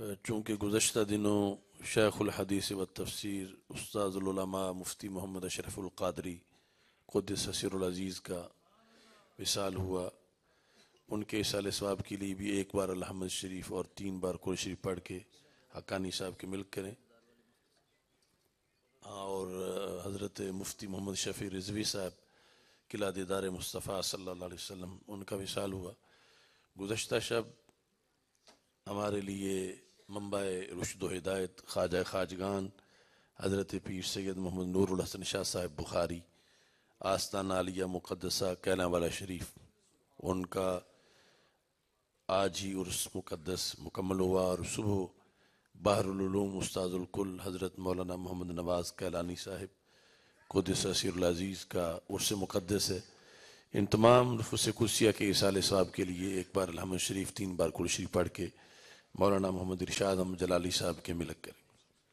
چونکہ گزشتہ دنوں شیخ الحدیث و تفسیر استاذ العلماء مفتی محمد اشرف القادری قدس سر العزیز کا وصال ہوا، ان کے اصال ثواب کے لیے بھی ایک بار الحمد شریف اور 3 بار قرآن شریف پڑھ کے حقانی صاحب کے ملک کریں، اور حضرت مفتی محمد شفیع رضوی صاحب قلعہ دیدار مصطفیٰ صلی اللہ علیہ وسلم ان کا وصال ہوا۔ گزشتہ شب ہمارے لیے منبع رشد و ہدایت خواجہ خواجگان حضرت پیر سید محمد نور الحسن شاہ صاحب بخاری آستانہ عالیہ مقدسہ کیلاں والا شریف، ان کا آج ہی عرس مقدس مکمل ہوا، اور صبح بحر العلوم استاذ الکل حضرت مولانا محمد نواز کیلانی صاحب قدس سر العزیز کا عرس مقدس ہے۔ ان تمام نفوس قدسیہ کے اصال ثواب کے لیے ایک بار الحمد شریف 3 بار قرآن شریف پڑھ کے مولانا محمد ارشاد احمد جلالی صاحب کے ملک کریں۔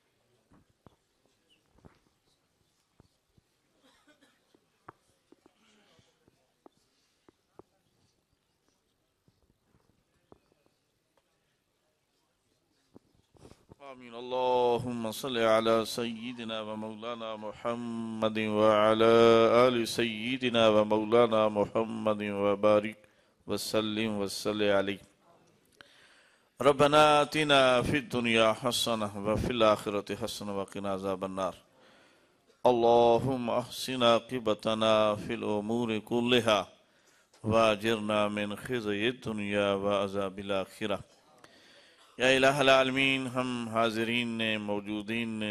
آمین۔ اللہم صلی علی سیدنا و مولانا محمد وعلی آل سیدنا و مولانا محمد وبارک وسلم وصلی علیہ۔ ربنا آتنا فی الدنیا حسنہ وفی الآخرۃ حسنہ وقنا عذاب النار۔ اللہم احسن عاقبتنا فی الامور کلہا واجرنا من خزی الدنیا وعذاب الآخرہ۔ یا الہ العالمین، ہم حاضرین نے موجودین نے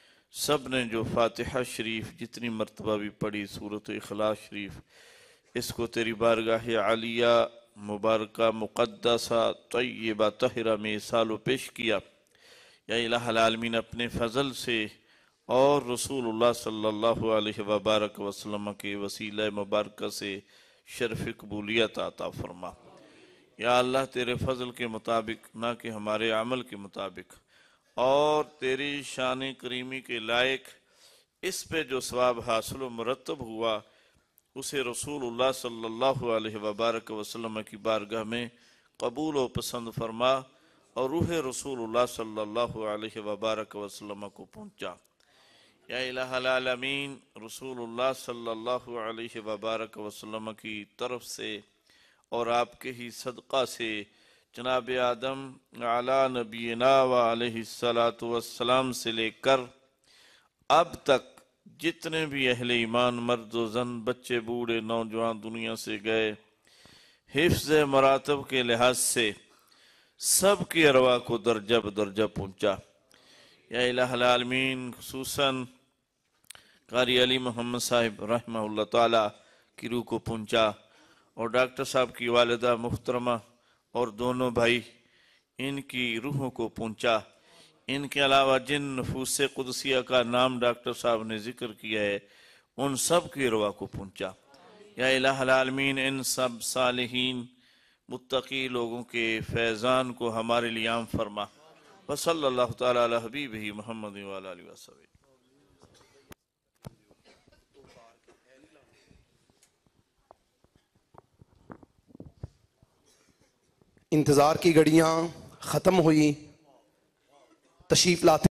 سب نے جو فاتحہ شریف جتنی مرتبہ بھی پڑھی، سورۃ اخلاص شریف، اس کو تیری بارگاہ عالیہ مبارکہ مقدسہ طیبہ طاہرہ میں سالو پیش کیا۔ یا الہ العالمین، اپنے فضل سے اور رسول اللہ صلی اللہ علیہ وبارک وسلم کے وسیلہ مبارکہ سے شرف قبولیت عطا فرما۔ یا اللہ، تیرے فضل کے مطابق، نہ کہ ہمارے عمل کے مطابق، اور تیری شان کریمی کے لائق اس پہ جو ثواب حاصل و مرتب ہوا، اسے رسول اللہ صلی اللہ علیہ وبارک وسلم کی بارگاہ میں قبول و پسند فرما، اور روح رسول اللہ صلی اللہ علیہ وبارک وسلم کو پہنچا۔ یا الہ العالمین، رسول اللہ صلی اللہ علیہ وبارک وسلم کی طرف سے اور آپ کے ہی صدقہ سے جناب آدم علی نبینا و علیہ السلام سے لے کر اب تک جتنے بھی اہل ایمان مرد و زن، بچے بوڑھے نوجوان دنیا سے گئے، حفظ مراتب کے لحاظ سے سب کی ارواح کو درجہ بدرجہ پہنچا۔ یا الہ العالمین، خصوصاً قاری علی محمد صاحب رحمہ اللہ تعالی کی روح کو پہنچا، اور ڈاکٹر صاحب کی والدہ محترمہ اور دونوں بھائی، ان کی روحوں کو پہنچا۔ ان کے علاوہ جن نفوس قدسیہ کا نام ڈاکٹر صاحب نے ذکر کیا ہے، ان سب کی ارواح کو پہنچا۔ یا الہ العالمین، ان سب صالحین متقی لوگوں کے فیضان کو ہمارے لیے عام فرما۔ وصلی اللہ تعالی علی حبیبہ محمد وعلی آلہ وصحبہ۔ انتظار کی گھڑیاں ختم ہوئی، تشریف لاتے